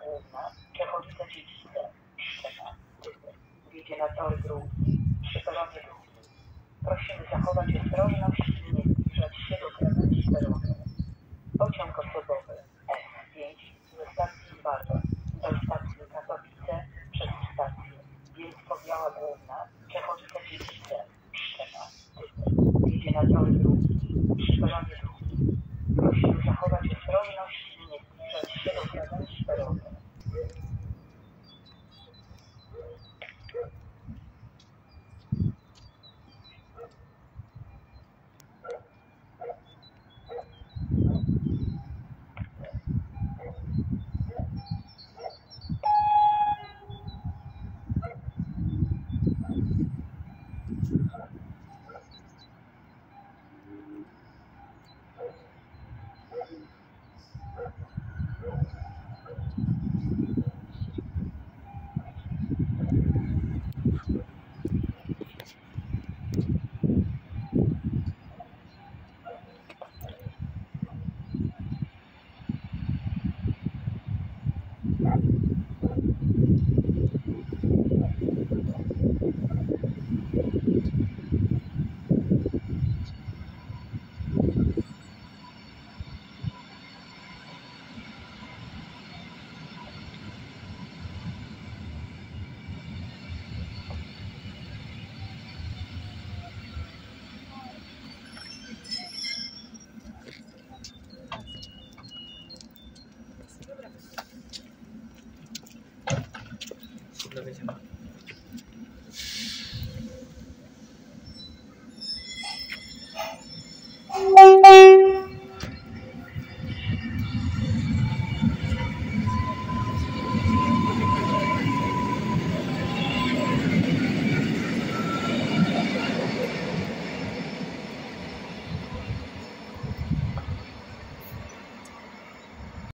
Główna, Czechowice-Dziedzice, Szczecin, wjedzie na tory drugi, przy peronie drugim. Prosimy zachować ostrożność i nie zbliżać się do krawędzi peronu. Pociąg osobowy S5 ze stacji Zwarzów do stacji Katowice przez stację Bielsko-Biała Główna, Czechowice-Dziedzice, Szczecin, wjedzie na tory drugi, przy peronie drugim. Prosimy zachować ostrożność i nie zbliżać się do krawędzi peronu. Dobra, będziemy.